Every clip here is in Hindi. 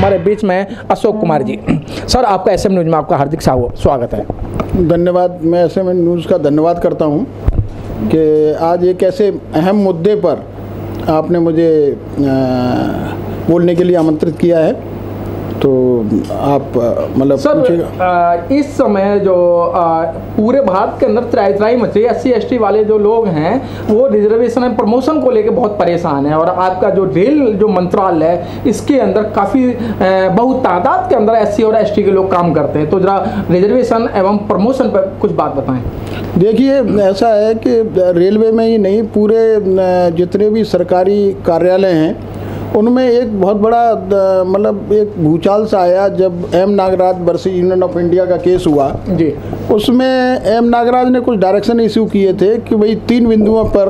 हमारे बीच में अशोक कुमार जी। सर, आपका एसएम न्यूज़ में आपका हार्दिक स्वागत है। धन्यवाद। मैं एसएम न्यूज़ का धन्यवाद करता हूं कि आज एक ऐसे अहम मुद्दे पर आपने मुझे बोलने के लिए आमंत्रित किया है। तो आप मतलब सर, इस समय जो पूरे भारत के अंदर त्राही मची है, SC/ST वाले जो लोग हैं वो रिजर्वेशन एंड प्रमोशन को लेकर बहुत परेशान है, और आपका जो रेल जो मंत्रालय है इसके अंदर काफ़ी बहुत तादाद के अंदर SC और ST के लोग काम करते हैं। तो जरा रिजर्वेशन एवं प्रमोशन पर कुछ बात बताएं। देखिए, ऐसा है कि रेलवे में ही नहीं, पूरे जितने भी सरकारी कार्यालय हैं उनमें एक बहुत बड़ा मतलब एक भूचाल सा आया जब M Nagaraj versus union of India का केस हुआ जी। उसमें एम नागराज ने कुछ डायरेक्शन इशू किए थे कि भाई 3 बिंदुओं पर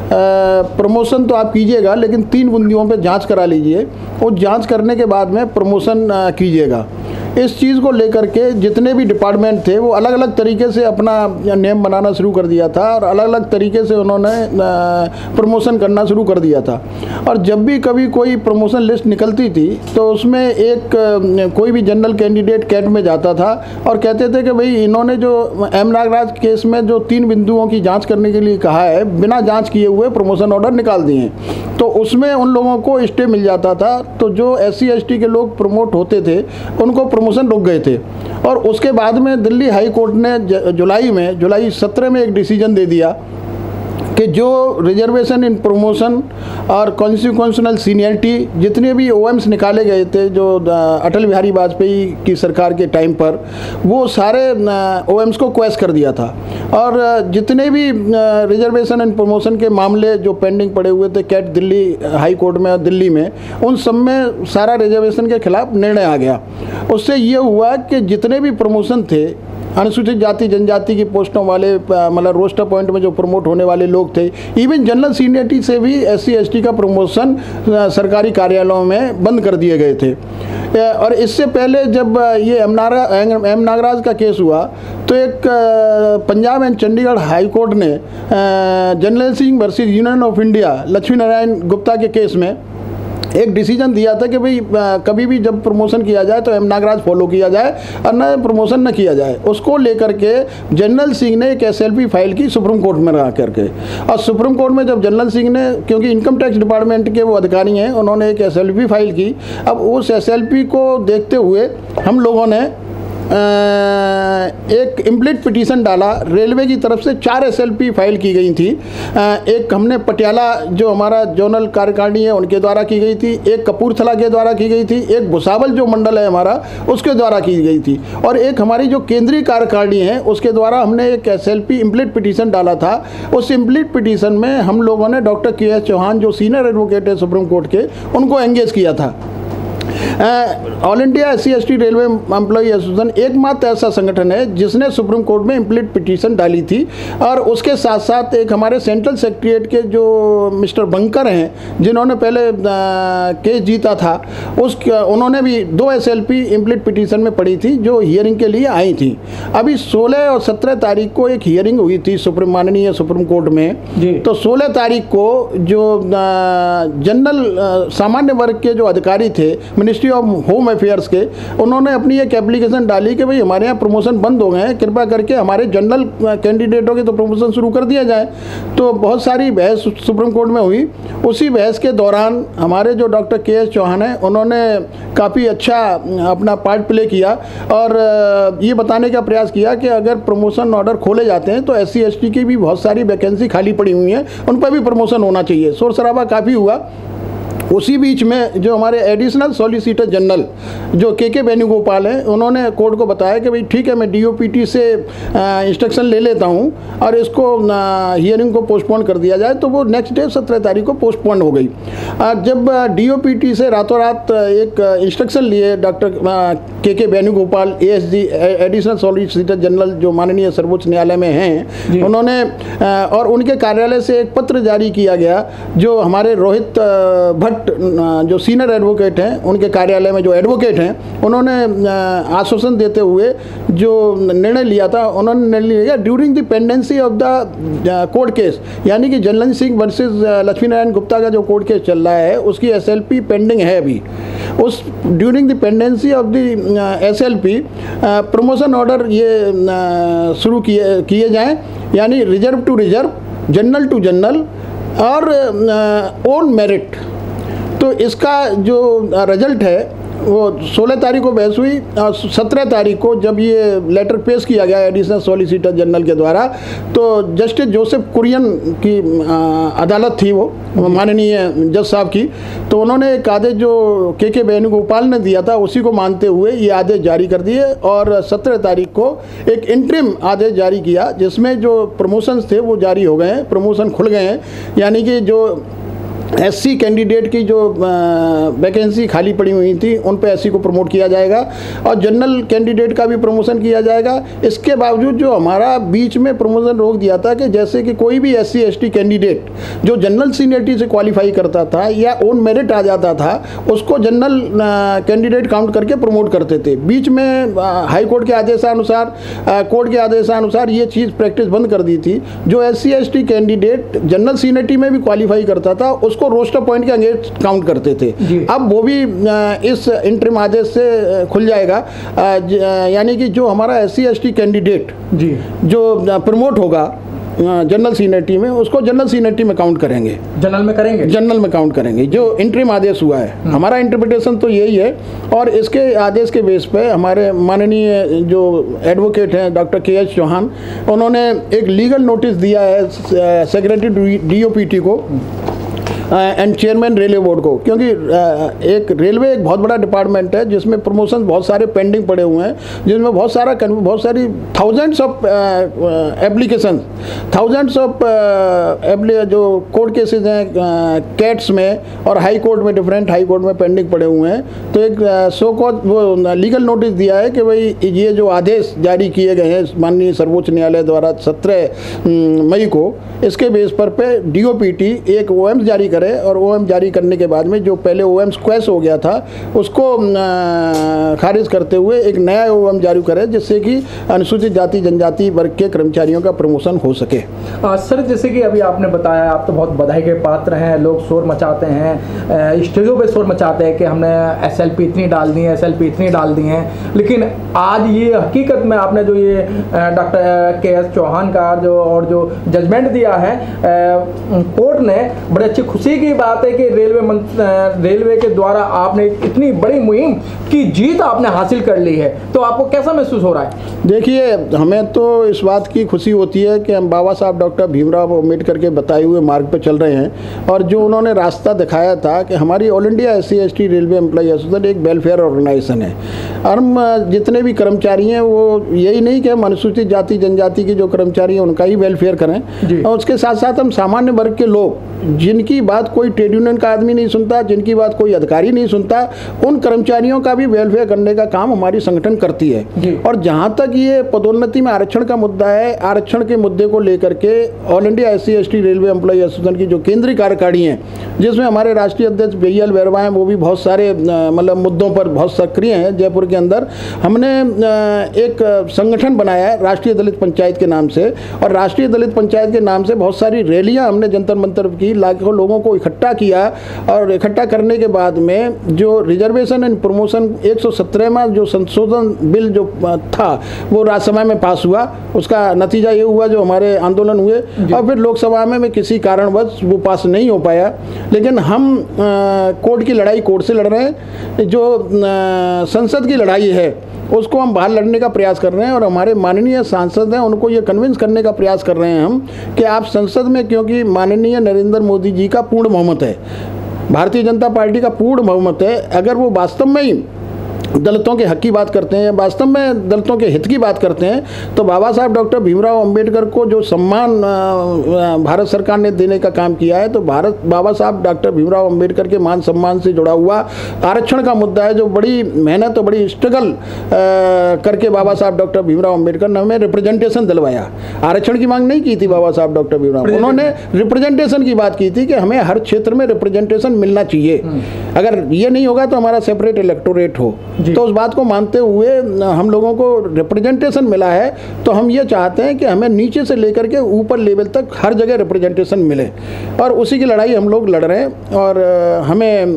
प्रमोशन तो आप कीजिएगा, लेकिन 3 बिंदुओं पर जांच करा लीजिए और जांच करने के बाद में प्रमोशन कीजिएगा। इस चीज़ को लेकर के जितने भी डिपार्टमेंट थे वो अलग अलग तरीके से अपना नियम बनाना शुरू कर दिया था और अलग अलग तरीके से उन्होंने प्रमोशन करना शुरू कर दिया था। और जब भी कभी कोई प्रमोशन लिस्ट निकलती थी तो उसमें एक कोई भी जनरल कैंडिडेट कैट में जाता था और कहते थे कि भाई इन्होंने जो एम नागराज केस में जो 3 बिंदुओं की जाँच करने के लिए कहा है, बिना जाँच किए हुए प्रमोशन ऑर्डर निकाल दिए। तो उसमें उन लोगों को स्टे मिल जाता था। तो जो SC/ST के लोग प्रमोट होते थे उनको प्रमोशन रुक गए थे। और उसके बाद में दिल्ली हाई कोर्ट ने जुलाई 17 में एक डिसीजन दे दिया कि जो रिजर्वेशन इन प्रमोशन और कॉन्स्टिट्यूशनल सीनियरिटी जितने भी OMs निकाले गए थे जो अटल बिहारी वाजपेयी की सरकार के टाइम पर, वो सारे OMs को क्वैश कर दिया था। और जितने भी रिजर्वेशन एंड प्रमोशन के मामले जो पेंडिंग पड़े हुए थे कैट दिल्ली हाई कोर्ट में और दिल्ली में, उन सब में सारा रिजर्वेशन के खिलाफ निर्णय आ गया। उससे ये हुआ कि जितने भी प्रमोशन थे अनुसूचित जाति जनजाति की पोस्टों वाले, मतलब रोस्टर पॉइंट में जो प्रमोट होने वाले लोग थे, इवन जनरल सीनियरिटी से भी SC/ST का प्रमोशन सरकारी कार्यालयों में बंद कर दिए गए थे। और इससे पहले जब ये एम नागराज का केस हुआ तो एक Punjab and Chandigarh high court ने Jarnail Singh versus union of India Lakshmi Narayan Gupta के केस में एक डिसीजन दिया था कि भाई कभी भी जब प्रमोशन किया जाए तो एम नागराज फॉलो किया जाए और न प्रमोशन न किया जाए। उसको लेकर के जनरल सिंह ने एक SLP फाइल की सुप्रीम कोर्ट में रह करके, और सुप्रीम कोर्ट में जब जनरल सिंह ने, क्योंकि इनकम टैक्स डिपार्टमेंट के वो अधिकारी हैं, उन्होंने एक SLP फाइल की। अब उस SLP को देखते हुए हम लोगों ने एक इम्प्लीट पिटीशन डाला। रेलवे की तरफ से 4 SLP फाइल की गई थी। एक हमने पटियाला जो हमारा जोनल कार्यकारिणी है उनके द्वारा की गई थी, एक कपूरथला के द्वारा की गई थी, एक भुसावल जो मंडल है हमारा उसके द्वारा की गई थी, और एक हमारी जो केंद्रीय कार्यकारिणी है उसके द्वारा हमने एक SLP इम्प्लीट पिटीशन डाला था। उस इम्प्लीट पिटीशन में हम लोगों ने डॉक्टर KS चौहान जो सीनियर एडवोकेट है सुप्रीम कोर्ट के, उनको एंगेज किया था। All India SC/ST railway employee association एकमात्र ऐसा संगठन है जिसने सुप्रीम कोर्ट में इम्प्लीट पिटीशन डाली थी। और उसके साथ साथ एक हमारे सेंट्रल सेक्रेटरीट के जो मिस्टर बंकर हैं, जिन्होंने पहले केस जीता था, उन्होंने भी 2 SLP इम्प्लीट पिटीशन में पड़ी थी जो हियरिंग के लिए आई थी। अभी 16 और 17 तारीख को एक हियरिंग हुई थी माननीय सुप्रीम कोर्ट में। तो 16 तारीख को जो जनरल सामान्य वर्ग के जो अधिकारी थे मिनिस्ट्री ऑफ होम अफेयर्स के, उन्होंने अपनी एक एप्लीकेशन डाली कि भाई हमारे यहाँ प्रमोशन बंद हो गए हैं, कृपया करके हमारे जनरल कैंडिडेटों के तो प्रमोशन शुरू कर दिया जाए। तो बहुत सारी बहस सुप्रीम कोर्ट में हुई। उसी बहस के दौरान हमारे जो डॉक्टर KS चौहान हैं उन्होंने काफ़ी अच्छा अपना पार्ट प्ले किया और ये बताने का प्रयास किया कि अगर प्रमोशन ऑर्डर खोले जाते हैं तो SC/ST की भी बहुत सारी वैकेंसी खाली पड़ी हुई हैं, उन पर भी प्रमोशन होना चाहिए। शोर शराबा काफ़ी हुआ। उसी बीच में जो हमारे एडिशनल सॉलिसिटर जनरल जो KK वेणुगोपाल हैं, उन्होंने कोर्ट को बताया कि भाई ठीक है, मैं DOPT से इंस्ट्रक्शन ले लेता हूं और इसको हियरिंग को पोस्टपोन कर दिया जाए। तो वो नेक्स्ट डे 17 तारीख को पोस्टपोन हो गई। जब DOPT से रातों रात एक इंस्ट्रक्शन लिए doctor KK Venugopal ASG additional solicitor general जो माननीय सर्वोच्च न्यायालय में हैं, उन्होंने और उनके कार्यालय से एक पत्र जारी किया गया जो हमारे रोहित भट्ट जो सीनियर एडवोकेट हैं, उनके कार्यालय में जो एडवोकेट हैं, उन्होंने आश्वासन देते हुए जो निर्णय लिया था, उन्होंने निर्णय लिया during the pendency of the court case, यानी कि जनरल सिंह वर्सेस लक्ष्मी नारायण गुप्ता का जो कोर्ट केस चल रहा है उसकी SLP पेंडिंग है अभी। उस during the pendency of the SLP promotion order ये शुरू किए जाएं, यानी reserve to reserve, general to general और ऑन मेरिट। तो इसका जो रिजल्ट है वो 16 तारीख को बहस हुई और 17 तारीख को जब ये लेटर पेश किया गया एडिशनल सॉलिसिटर जनरल के द्वारा, तो जस्टिस जोसेफ कुरियन की अदालत थी, वो माननीय जज साहब की, तो उन्होंने एक आदेश जो के वेणुगोपाल ने दिया था उसी को मानते हुए ये आदेश जारी कर दिए और 17 तारीख को एक इंटरिम आदेश जारी किया जिसमें जो प्रमोशंस थे वो जारी हो गए हैं, प्रमोशन खुल गए हैं। यानी कि जो SC कैंडिडेट की जो वैकेंसी खाली पड़ी हुई थी उन पे SC को प्रमोट किया जाएगा और जनरल कैंडिडेट का भी प्रमोशन किया जाएगा। इसके बावजूद जो हमारा बीच में प्रमोशन रोक दिया था कि जैसे कि कोई भी SC ST कैंडिडेट जो जनरल सीनियरिटी से क्वालिफाई करता था या ऑन मेरिट आ जाता था उसको जनरल कैंडिडेट काउंट करके प्रमोट करते थे। बीच में हाई कोर्ट के आदेशानुसार, कोर्ट के आदेशानुसार ये चीज़ प्रैक्टिस बंद कर दी थी। जो SC ST candidate general seniority में भी क्वालिफाई करता था उसको रोस्टर पॉइंट के अगेंस्ट काउंट करते थे। अब वो भी इस इंटरिम आदेश से खुल जाएगा, यानी कि जो हमारा SC ST कैंडिडेट जो प्रमोट होगा जनरल सीनियरिटी में उसको जनरल सीनियरिटी में काउंट करेंगे, जनरल में काउंट करेंगे। जो इंटरिम आदेश हुआ है हमारा इंटरप्रिटेशन तो यही है और इसके आदेश के बेस पे हमारे माननीय जो एडवोकेट हैं डॉक्टर KH चौहान, उन्होंने एक लीगल नोटिस दिया है सेक्रेटरी DOPT को एंड चेयरमैन रेलवे बोर्ड को, क्योंकि एक रेलवे एक बहुत बड़ा डिपार्टमेंट है जिसमें प्रमोशन बहुत सारे पेंडिंग पड़े हुए हैं, जिसमें बहुत सारी thousands of application, thousands of जो कोर्ट केसेस हैं कैट्स में और हाई कोर्ट में, डिफरेंट हाई कोर्ट में पेंडिंग पड़े हुए हैं। तो एक सो कॉज वो लीगल नोटिस दिया है कि भाई ये जो आदेश जारी किए गए हैं माननीय सर्वोच्च न्यायालय द्वारा 17 मई को, इसके बेस पर पे DOPT एक OMS जारी करे और OMS जारी करने के बाद में जो पहले OMS क्वैश हो गया था उसको खारिज करते हुए एक नया OMS जारी करे जिससे कि अनुसूचित जाति जनजाति वर्ग के कर्मचारियों का प्रमोशन हो सके। सर जैसे कि अभी आपने बताया, आप तो बहुत बधाई के पात्र हैं, लोग शोर मचाते हैं, स्टेजों पे शोर मचाते हैं कि हमने SLP इतनी डाल दी है, SLP इतनी डाल दी हैं, लेकिन आज ये हकीकत में आपने जो ये डॉक्टर KH चौहान का जो जजमेंट दिया है कोर्ट ने, बड़ी अच्छी खुशी की बात है कि रेलवे के द्वारा आपने इतनी बड़ी मुहिम की जीत आपने हासिल कर ली है, तो आपको कैसा महसूस हो रहा है? देखिए, हमें तो इस बात की खुशी होती है कि हम बाबा साहब डॉक्टर भीमराव अम्बेडकर के बताए हुए मार्ग पर चल रहे हैं और जो उन्होंने रास्ता दिखाया था कि हमारी all India SC ST railway employee association एक वेलफेयर ऑर्गेनाइजेशन है। हम जितने भी कर्मचारी हैं वो यही नहीं कि हम अनुसूचित जाति जनजाति के जो कर्मचारी हैं उनका ही वेलफेयर करें, और उसके साथ साथ हम सामान्य वर्ग के लोग जिनकी बात कोई ट्रेड यूनियन का आदमी नहीं सुनता, जिनकी बात कोई अधिकारी नहीं सुनता, उन कर्मचारियों का भी वेलफेयर करने का काम हमारी संगठन करती है। और जहां तक ये पदोन्नति में आरक्षण का मुद्दा है, आरक्षण के मुद्दे को लेकर के all India SC ST railway employee association की जो केंद्रीय कार्यकारिणी है जिसमें हमारे राष्ट्रीय अध्यक्ष BL बैरवा हैं, वो भी बहुत सारे मतलब मुद्दों पर बहुत सक्रिय हैं। जयपुर के अंदर हमने एक संगठन बनाया है राष्ट्रीय दलित पंचायत के नाम से, और राष्ट्रीय दलित पंचायत के नाम से बहुत सारी रैलियां हमने जंतर मंतर की, लाखों लोगों को इकट्ठा किया और इकट्ठा करने के बाद में जो रिजर्वेशन एंड प्रमोशन 117वां जो संशोधन बिल जो था वो राज्यसभा में पास हुआ। उसका नतीजा ये हुआ जो हमारे आंदोलन हुए और फिर लोकसभा में किसी कारणवश वो पास नहीं हो पाया, लेकिन हम कोर्ट की लड़ाई कोर्ट से लड़ रहे हैं। जो संसद की लड़ाई है उसको हम बाहर लड़ने का प्रयास कर रहे हैं और हमारे माननीय सांसद हैं उनको ये कन्विंस करने का प्रयास कर रहे हैं हम कि आप संसद में, क्योंकि माननीय नरेंद्र मोदी जी का पूर्ण बहुमत है, भारतीय जनता पार्टी का पूर्ण बहुमत है, अगर वो वास्तव में ही दलितों के हक की बात करते हैं, वास्तव में दलितों के हित की बात करते हैं, तो बाबा साहब डॉक्टर भीमराव अंबेडकर को जो सम्मान भारत सरकार ने देने का काम किया है, तो बाबा साहब डॉक्टर भीमराव अंबेडकर के मान सम्मान से जुड़ा हुआ आरक्षण का मुद्दा है, जो बड़ी मेहनत और बड़ी स्ट्रगल करके बाबा साहब डॉक्टर भीमराव अंबेडकर ने हमें रिप्रेजेंटेशन दिलवाया। आरक्षण की मांग नहीं की थी बाबा साहब डॉक्टर भीमराव, उन्होंने रिप्रेजेंटेशन की बात की थी कि हमें हर क्षेत्र में रिप्रेजेंटेशन मिलना चाहिए। अगर ये नहीं होगा तो हमारा सेपरेट इलेक्टोरेट हो, तो उस बात को मानते हुए हम लोगों को रिप्रेजेंटेशन मिला है, तो हम ये चाहते हैं कि हमें नीचे से लेकर के ऊपर लेवल तक हर जगह रिप्रेजेंटेशन मिले, और उसी की लड़ाई हम लोग लड़ रहे हैं। और हमें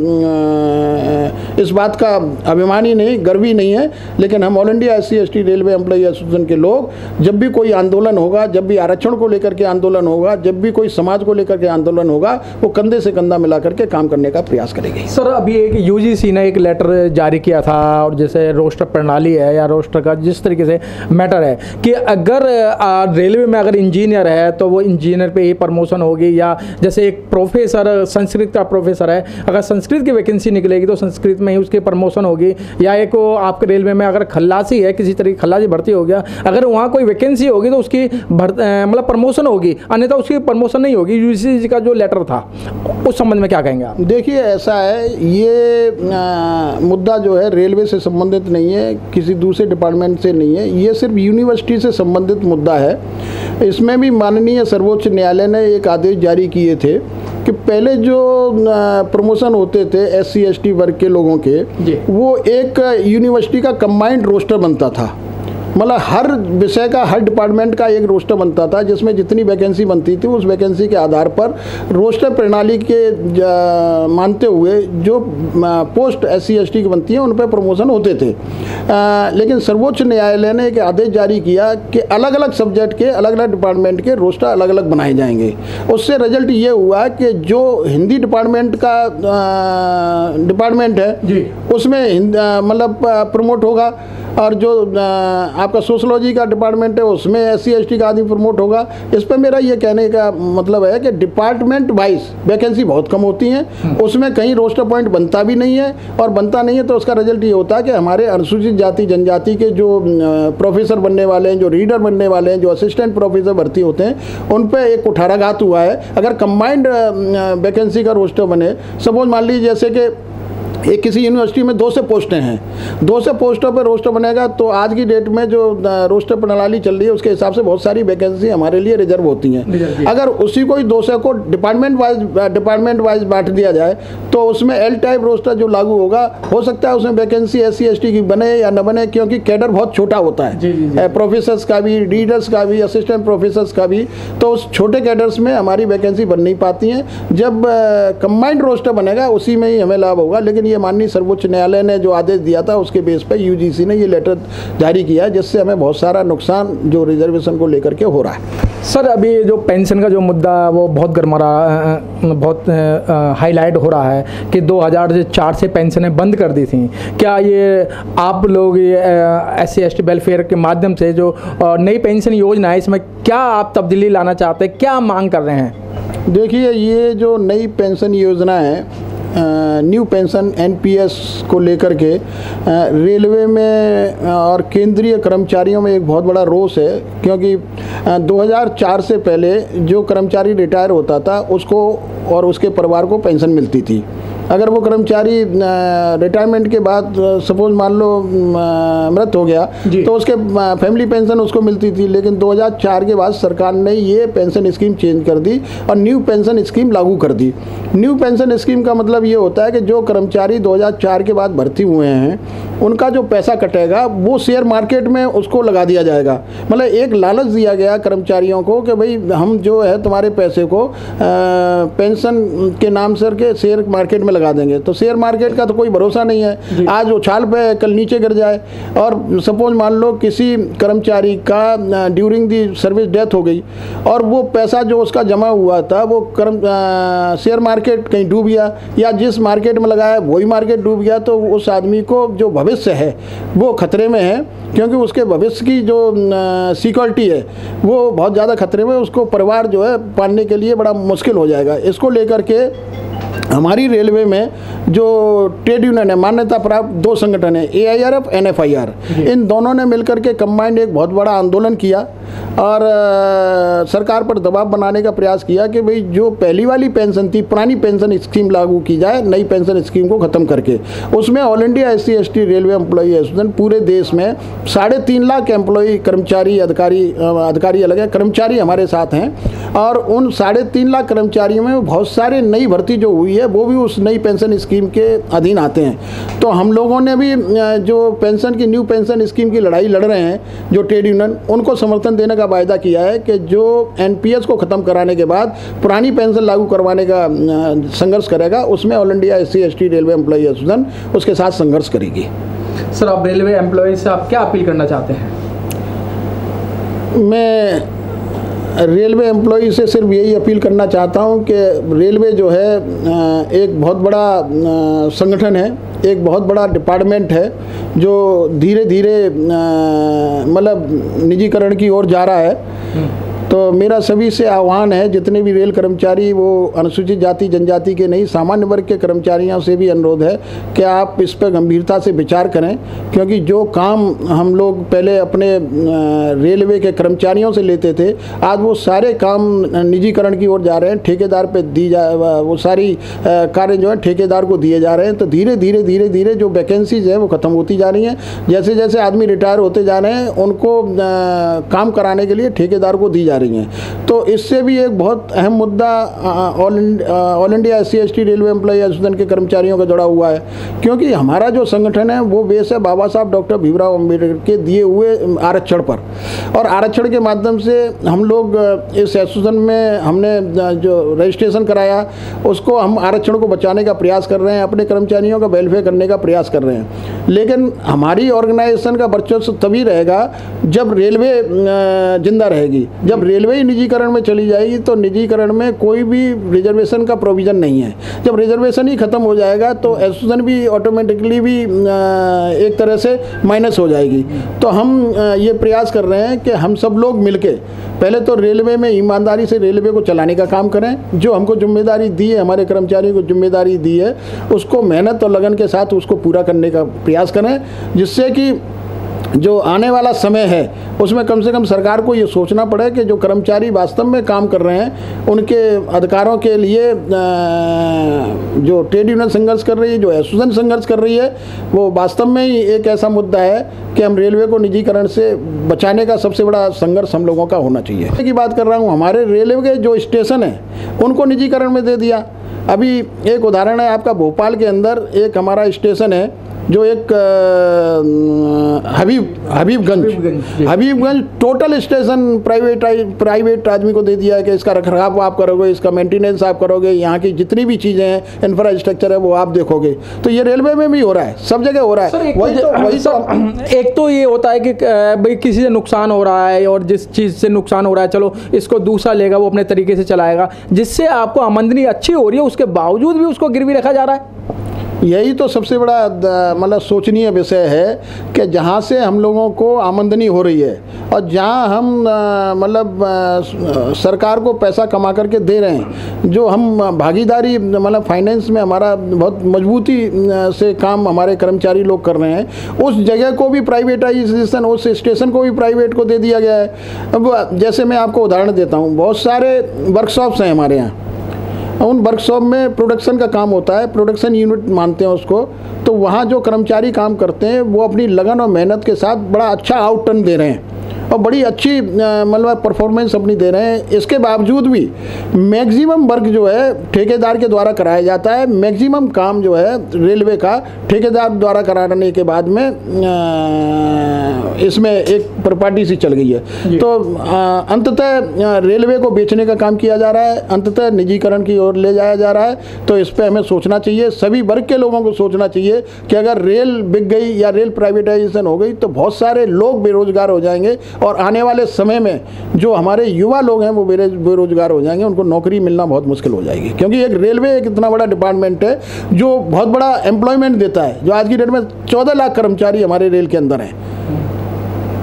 इस बात का अभिमान ही नहीं, गर्व ही नहीं है, लेकिन हम all India SC/ST railway employee association के लोग जब भी कोई आंदोलन होगा, जब भी आरक्षण को लेकर के आंदोलन होगा, जब भी कोई समाज को लेकर के आंदोलन होगा, वो कंधे से कंधा मिला करके काम करने का प्रयास करेंगे। सर, अभी एक UGC ने एक लेटर जारी किया था, और जैसे रोस्टर प्रणाली है या रोस्टर का जिस तरीके से मैटर है कि अगर रेलवे में अगर इंजीनियर है तो वो इंजीनियर पे ही प्रमोशन होगी, या जैसे एक प्रोफेसर, संस्कृत का प्रोफेसर है, अगर संस्कृत की वैकेंसी निकलेगी तो संस्कृत में ही उसकी प्रमोशन होगी, या एक आपके रेलवे में अगर खल्लासी है, किसी तरीके खल्लासी भर्ती हो गया, अगर वहाँ कोई वैकेंसी होगी तो उसकी मतलब प्रमोशन होगी, अन्यथा उसकी प्रमोशन नहीं होगी। UGC का जो लेटर था उस संबंध में क्या कहेंगे आप? देखिए, ऐसा है, ये मुद्दा जो है रेलवे से संबंधित नहीं है, किसी दूसरे डिपार्टमेंट से नहीं है, ये सिर्फ यूनिवर्सिटी से संबंधित मुद्दा है। इसमें भी माननीय सर्वोच्च न्यायालय ने एक आदेश जारी किए थे कि पहले जो प्रमोशन होते थे SC/ST वर्ग के लोगों के, वो एक यूनिवर्सिटी का कंबाइंड रोस्टर बनता था, मतलब हर विषय का, हर डिपार्टमेंट का एक रोस्टर बनता था, जिसमें जितनी वैकेंसी बनती थी उस वैकेंसी के आधार पर रोस्टर प्रणाली के मानते हुए जो पोस्ट SC/ST की बनती हैं उन पर प्रमोशन होते थे। लेकिन सर्वोच्च न्यायालय ने एक आदेश जारी किया कि अलग अलग सब्जेक्ट के, अलग अलग डिपार्टमेंट के रोस्टर अलग अलग बनाए जाएंगे। उससे रिजल्ट ये हुआ कि जो हिंदी डिपार्टमेंट का डिपार्टमेंट है उसमें मतलब प्रमोट होगा, और जो आपका सोशलॉजी का डिपार्टमेंट है उसमें SC/ST का आदमी प्रमोट होगा। इस पर मेरा ये कहने का मतलब है कि डिपार्टमेंट वाइज वैकेंसी बहुत कम होती हैं, उसमें कहीं रोस्टर पॉइंट बनता भी नहीं है, और बनता नहीं है तो उसका रिजल्ट ये होता है कि हमारे अनुसूचित जाति जनजाति के जो प्रोफेसर बनने वाले हैं, जो रीडर बनने वाले हैं, जो असिस्टेंट प्रोफेसर भर्ती होते हैं, उन पर एक कुठाराघात हुआ है। अगर कंबाइंड वैकेंसी का रोस्टर बने, सपोज मान लीजिए जैसे कि एक किसी यूनिवर्सिटी में 2 से पोस्टें हैं, 2 से पोस्टों पर रोस्टर बनेगा, तो आज की डेट में जो रोस्टर प्रणाली चल रही है उसके हिसाब से बहुत सारी वैकेंसी हमारे लिए रिजर्व होती हैं। अगर उसी को 200 को डिपार्टमेंट वाइज बांट दिया जाए तो उसमें L टाइप रोस्टर जो लागू होगा, हो सकता है उसमें वैकेंसी SC/ST की बने या न बने, क्योंकि कैडर बहुत छोटा होता है, प्रोफेसर्स का भी, रीडर्स का भी, असिस्टेंट प्रोफेसर्स का भी, तो उस छोटे कैडर्स में हमारी वैकेंसी बन नहीं पाती हैं। जब कंबाइंड रोस्टर बनेगा उसी में ही हमें लाभ होगा। लेकिन ये माननीय सर्वोच्च न्यायालय ने जो आदेश दिया था उसके बेस पर UGC ने ये लेटर जारी किया है, जिससे हमें बहुत सारा नुकसान जो रिजर्वेशन को लेकर के हो रहा है। सर, अभी जो पेंशन का जो मुद्दा वो बहुत गर्मा रहा, बहुत हाईलाइट हो रहा है कि 2004 से पेंशनें बंद कर दी थी। क्या ये आप लोग ये SC/ST वेलफेयर के माध्यम से जो नई पेंशन योजना है, इसमें क्या आप तब्दीली लाना चाहते हैं, क्या मांग कर रहे हैं? देखिए, ये जो नई पेंशन योजना है, न्यू पेंशन NPS को लेकर के रेलवे में और केंद्रीय कर्मचारियों में एक बहुत बड़ा रोष है, क्योंकि 2004 से पहले जो कर्मचारी रिटायर होता था उसको और उसके परिवार को पेंशन मिलती थी। अगर वो कर्मचारी रिटायरमेंट के बाद सपोज मान लो मृत हो गया तो उसके फैमिली पेंशन उसको मिलती थी। लेकिन 2004 के बाद सरकार ने ये पेंशन स्कीम चेंज कर दी और न्यू पेंशन स्कीम लागू कर दी। न्यू पेंशन स्कीम का मतलब ये होता है कि जो कर्मचारी 2004 के बाद भर्ती हुए हैं उनका जो पैसा कटेगा वो शेयर मार्केट में उसको लगा दिया जाएगा। मतलब एक लालच दिया गया कर्मचारियों को कि भाई हम जो है तुम्हारे पैसे को पेंशन के नाम सर के शेयर मार्केट में लगा देंगे। तो शेयर मार्केट का तो कोई भरोसा नहीं है, आज उछाल पे कल नीचे गिर जाए। और सपोज मान लो किसी कर्मचारी का ड्यूरिंग दी सर्विस डेथ हो गई और वो पैसा जो उसका जमा हुआ था वो शेयर मार्केट कहीं डूब गया या जिस मार्केट में लगाया वही मार्केट डूब गया, तो उस आदमी को जो भविष्य है वो खतरे में है, क्योंकि उसके भविष्य की जो सिक्योरिटी है वो बहुत ज़्यादा खतरे में, उसको परिवार जो है पालने के लिए बड़ा मुश्किल हो जाएगा। इसको लेकर के हमारी रेलवे में जो ट्रेड यूनियन है, मान्यता प्राप्त 2 संगठन है AIRF NFIR, इन दोनों ने मिलकर के कंबाइंड एक बहुत बड़ा आंदोलन किया और सरकार पर दबाव बनाने का प्रयास किया कि भाई जो पहली वाली पेंशन थी, पुरानी पेंशन स्कीम लागू की जाए, नई पेंशन स्कीम को ख़त्म करके। उसमें all India SC/ST railway employee association पूरे देश में 3.5 लाख एम्प्लॉई, कर्मचारी, अधिकारी अलग है, कर्मचारी हमारे साथ हैं, और उन 3.5 लाख कर्मचारियों में बहुत सारे नई भर्ती जो हुई है वो भी उस नई पेंशन स्कीम के अधीन आते हैं। तो हम लोगों ने भी जो पेंशन की, न्यू पेंशन स्कीम की लड़ाई लड़ रहे हैं, जो ट्रेड यूनियन, उनको समर्थन देने का वायदा किया है कि जो NPS को ख़त्म कराने के बाद पुरानी पेंशन लागू करवाने का संघर्ष करेगा, उसमें all India SC/ST railway employee association उसके साथ संघर्ष करेगी। सर, आप रेलवे एम्प्लॉय से आप क्या अपील करना चाहते हैं? मैं रेलवे एम्प्लॉई से सिर्फ यही अपील करना चाहता हूं कि रेलवे जो है एक बहुत बड़ा संगठन है, एक बहुत बड़ा डिपार्टमेंट है जो धीरे धीरे मतलब निजीकरण की ओर जा रहा है। तो मेरा सभी से आह्वान है, जितने भी रेल कर्मचारी, वो अनुसूचित जाति जनजाति के नहीं, सामान्य वर्ग के कर्मचारियों से भी अनुरोध है कि आप इस पर गंभीरता से विचार करें, क्योंकि जो काम हम लोग पहले अपने रेलवे के कर्मचारियों से लेते थे, आज वो सारे काम निजीकरण की ओर जा रहे हैं, ठेकेदार पे वो सारी कार्य जो है ठेकेदार को दिए जा रहे हैं। तो धीरे धीरे जो वैकेंसीज है वो ख़त्म होती जा रही हैं। जैसे जैसे आदमी रिटायर होते जा रहे हैं, उनको काम कराने के लिए ठेकेदार को दी जा रही हैं। तो इससे भी एक बहुत अहम मुद्दा all India SC/ST railway employee association के कर्मचारियों का जुड़ा हुआ है, क्योंकि हमारा जो संगठन है वो बेस है बाबा साहब डॉक्टर भीमराव अम्बेडकर के दिए हुए आरक्षण पर, और आरक्षण के माध्यम से हम लोग इस एसोसिएशन में हमने जो रजिस्ट्रेशन कराया, उसको हम आरक्षण को बचाने का प्रयास कर रहे हैं, अपने कर्मचारियों का वेलफेयर करने का प्रयास कर रहे हैं। लेकिन हमारी ऑर्गेनाइजेशन का वर्चस्व तभी रहेगा जब रेलवे जिंदा रहेगी। जब रेलवे ही निजीकरण में चली जाएगी तो निजीकरण में कोई भी रिजर्वेशन का प्रोविज़न नहीं है। जब रिजर्वेशन ही ख़त्म हो जाएगा तो एसोसिएशन भी ऑटोमेटिकली भी एक तरह से माइनस हो जाएगी। तो हम ये प्रयास कर रहे हैं कि हम सब लोग मिलके पहले तो रेलवे में ईमानदारी से रेलवे को चलाने का काम करें। जो हमको जिम्मेदारी दी है, हमारे कर्मचारियों को जिम्मेदारी दी है, उसको मेहनत और लगन के साथ उसको पूरा करने का प्रयास करें, जिससे कि जो आने वाला समय है उसमें कम से कम सरकार को ये सोचना पड़े कि जो कर्मचारी वास्तव में काम कर रहे हैं, उनके अधिकारों के लिए जो ट्रेड यूनियन संघर्ष कर रही है, जो एसोसिएशन संघर्ष कर रही है, वो वास्तव में ही एक ऐसा मुद्दा है कि हम रेलवे को निजीकरण से बचाने का सबसे बड़ा संघर्ष हम लोगों का होना चाहिए। की बात कर रहा हूँ, हमारे रेलवे के जो स्टेशन हैं उनको निजीकरण में दे दिया। अभी एक उदाहरण है आपका, भोपाल के अंदर एक हमारा स्टेशन है जो एक हबीबगंज टोटल स्टेशन प्राइवेट आदमी को दे दिया है कि इसका रखरखाव आप करोगे, इसका मेंटेनेंस आप करोगे, यहाँ की जितनी भी चीज़ें हैं, इंफ्रास्ट्रक्चर है, वो आप देखोगे। तो ये रेलवे में भी हो रहा है, सब जगह हो रहा है। एक तो ये होता है कि भाई किसी से नुकसान हो रहा है, और जिस चीज़ से नुकसान हो रहा है चलो इसको दूसरा लेगा, वो अपने तरीके से चलाएगा, जिससे आपको आमदनी अच्छी हो रही है, उसके बावजूद भी उसको गिरवी रखा जा रहा है। यही तो सबसे बड़ा मतलब सोचनीय विषय है कि जहाँ से हम लोगों को आमदनी हो रही है और जहाँ हम मतलब सरकार को पैसा कमा करके दे रहे हैं, जो हम भागीदारी मतलब फाइनेंस में हमारा बहुत मजबूती से काम हमारे कर्मचारी लोग कर रहे हैं, उस जगह को भी प्राइवेटाइजेशन, उस स्टेशन को भी प्राइवेट को दे दिया गया है। अब जैसे मैं आपको उदाहरण देता हूँ, बहुत सारे वर्कशॉप्स हैं हमारे यहाँ, उन वर्कशॉप में प्रोडक्शन का काम होता है, प्रोडक्शन यूनिट मानते हैं उसको। तो वहाँ जो कर्मचारी काम करते हैं वो अपनी लगन और मेहनत के साथ बड़ा अच्छा आउटटर्न दे रहे हैं और बड़ी अच्छी मतलब परफॉर्मेंस अपनी दे रहे हैं। इसके बावजूद भी मैक्सिमम वर्क जो है ठेकेदार के द्वारा कराया जाता है। मैक्सिमम काम जो है रेलवे का ठेकेदार द्वारा कराने के बाद में इसमें एक प्रॉपर्टी सी चल गई है। तो अंततः रेलवे को बेचने का काम किया जा रहा है, अंततः निजीकरण की ओर ले जाया जा रहा है। तो इस पर हमें सोचना चाहिए, सभी वर्ग के लोगों को सोचना चाहिए कि अगर रेल बिक गई या रेल प्राइवेटाइजेशन हो गई तो बहुत सारे लोग बेरोजगार हो जाएंगे और आने वाले समय में जो हमारे युवा लोग हैं वो बेरोजगार हो जाएंगे, उनको नौकरी मिलना बहुत मुश्किल हो जाएगी। क्योंकि एक रेलवे एक इतना बड़ा डिपार्टमेंट है जो बहुत बड़ा एम्प्लॉयमेंट देता है, जो आज की डेट में 14 लाख कर्मचारी हमारे रेल के अंदर हैं।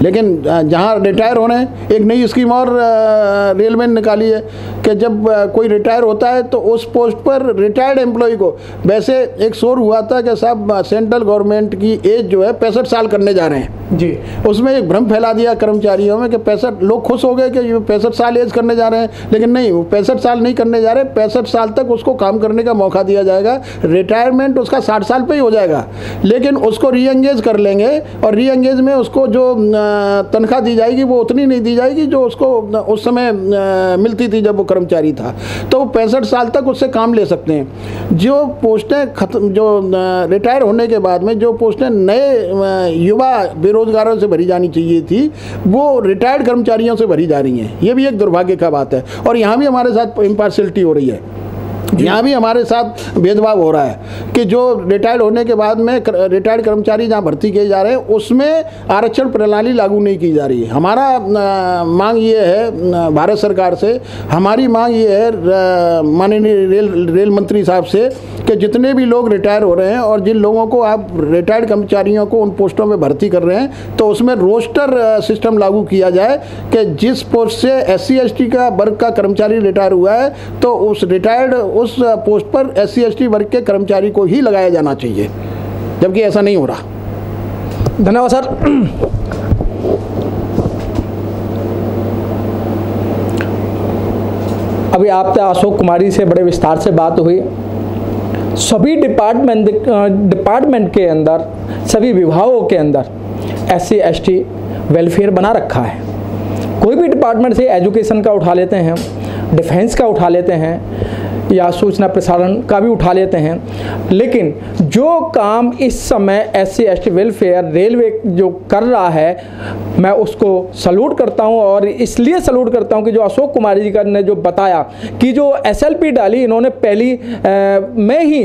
लेकिन जहाँ रिटायर होने, एक नई स्कीम और रेलवे ने निकाली है कि जब कोई रिटायर होता है तो उस पोस्ट पर रिटायर्ड एम्प्लॉय को, वैसे एक शोर हुआ था कि साहब सेंट्रल गवर्नमेंट की एज जो है 65 साल करने जा रहे हैं जी, उसमें एक भ्रम फैला दिया कर्मचारियों में कि 65, लोग खुश हो गए कि ये 65 साल एज करने जा रहे हैं, लेकिन नहीं, वो 65 साल नहीं करने जा रहे, 65 साल तक उसको काम करने का मौका दिया जाएगा। रिटायरमेंट उसका 60 साल पे ही हो जाएगा, लेकिन उसको री एंगेज कर लेंगे और री एंगेज में उसको जो तनख्वाह दी जाएगी वो उतनी नहीं दी जाएगी जो उसको उस समय मिलती थी जब वो कर्मचारी था। तो वो 65 साल तक उससे काम ले सकते हैं। जो पोस्टें खत्म, जो रिटायर होने के बाद में जो पोस्टें नए युवा बेरोजगारों से भरी जानी चाहिए थी, वो रिटायर्ड कर्मचारियों से भरी जा रही हैं। ये भी एक दुर्भाग्य का बात है। और यहाँ भी हमारे साथ इम्पार्शियलिटी हो रही है, यहाँ भी हमारे साथ भेदभाव हो रहा है कि जो रिटायर्ड होने के बाद में रिटायर्ड कर्मचारी जहाँ भर्ती किए जा रहे हैं उसमें आरक्षण प्रणाली लागू नहीं की जा रही है। हमारा मांग ये है भारत सरकार से, हमारी मांग ये है माननीय रेल मंत्री साहब से कि जितने भी लोग रिटायर हो रहे हैं और जिन लोगों को आप रिटायर्ड कर्मचारियों को उन पोस्टों में भर्ती कर रहे हैं तो उसमें रोस्टर सिस्टम लागू किया जाए कि जिस पोस्ट से SC ST का वर्ग का कर्मचारी रिटायर हुआ है तो उस रिटायर्ड उस पोस्ट पर SC ST वर्ग के कर्मचारी को ही लगाया जाना चाहिए, जबकि ऐसा नहीं हो रहा। धन्यवाद सर। अभी आपसे अशोक कुमारी से बड़े विस्तार से बात हुई। सभी डिपार्टमेंट के अंदर, सभी विभागों के अंदर SC ST वेलफेयर बना रखा है। कोई भी डिपार्टमेंट से एजुकेशन का उठा लेते हैं, डिफेंस का उठा लेते हैं या सूचना प्रसारण का भी उठा लेते हैं, लेकिन जो काम इस समय SC ST वेलफेयर रेलवे जो कर रहा है मैं उसको सल्यूट करता हूं। और इसलिए सल्यूट करता हूं कि जो अशोक कुमार जी ने जो बताया कि जो SLP डाली इन्होंने पहली में ही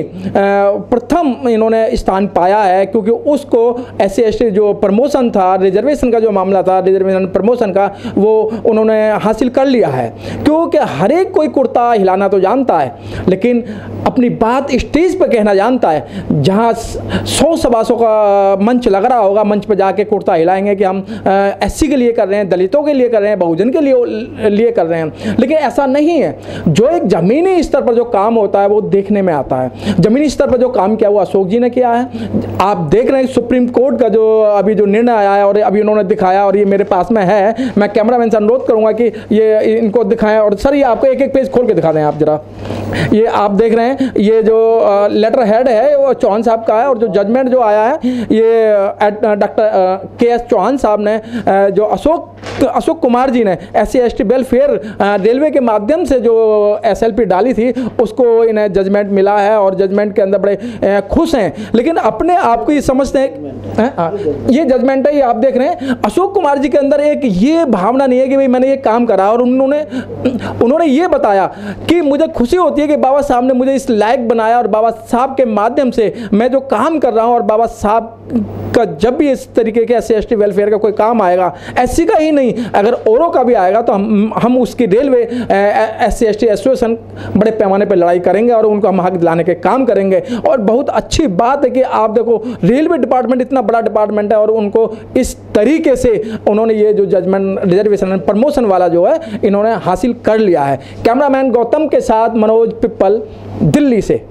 प्रथम इन्होंने स्थान पाया है, क्योंकि उसको SC ST जो प्रमोशन था, रिजर्वेशन का जो मामला था, रिजर्वेशन प्रमोशन का, वो उन्होंने हासिल कर लिया है। क्योंकि हर एक कोई कुर्ता हिलाना तो जानता है लेकिन अपनी बात स्टेज पर कहना जानता है। जहां 100 सभासों का मंच लग रहा होगा, मंच पर जाके कुर्ता हिलाएंगे कि हम SC के लिए कर रहे हैं, दलितों के लिए कर रहे हैं, बहुजन के लिए कर रहे हैं, लेकिन ऐसा नहीं है। जो एक जमीनी स्तर पर जो काम होता है वो देखने में आता है। जमीनी स्तर पर जो काम किया वो अशोक जी ने किया है। आप देख रहे हैं सुप्रीम कोर्ट का जो अभी जो निर्णय आया है और अभी उन्होंने दिखाया और ये मेरे पास में है, मैं कैमरामैन से अनुरोध करूंगा कि ये इनको दिखाएं। और सर ये आपको एक एक पेज खोल के दिखा दें आप जरा। ये आप देख रहे हैं, ये जो लेटर हेड है वो चौहान साहब का है और जो जजमेंट जो आया है ये डॉक्टर KS चौहान साहब ने, जो अशोक कुमार जी ने SC ST वेलफेयर रेलवे के माध्यम से जो SLP डाली थी उसको इन्हें जजमेंट मिला है और जजमेंट के अंदर बड़े खुश हैं। लेकिन अपने आप को ये समझते हैं, ये जजमेंट है, ये आप देख रहे हैं। अशोक कुमार जी के अंदर एक ये भावना नहीं है कि भाई मैंने ये काम करा, और उन्होंने ये बताया कि मुझे खुशी होती है कि बाबा साहब ने मुझे इस लायक बनाया और बाबा साहब के माध्यम से मैं जो काम कर रहा हूं, और बाबा साहब का जब भी इस तरीके के SC ST वेलफेयर का कोई काम आएगा, SC का ही नहीं अगर औरों का भी आएगा तो हम उसकी रेलवे SC ST एसोसिएशन बड़े पैमाने पर लड़ाई करेंगे और उनको हम हक दिलाने के काम करेंगे। और बहुत अच्छी बात है कि आप देखो रेलवे डिपार्टमेंट इतना बड़ा डिपार्टमेंट है और उनको इस तरीके से उन्होंने ये जो जजमेंट रिजर्वेशन प्रमोशन वाला जो है इन्होंने हासिल कर लिया है। कैमरामैन गौतम के साथ मनोज पिप्पल, दिल्ली से।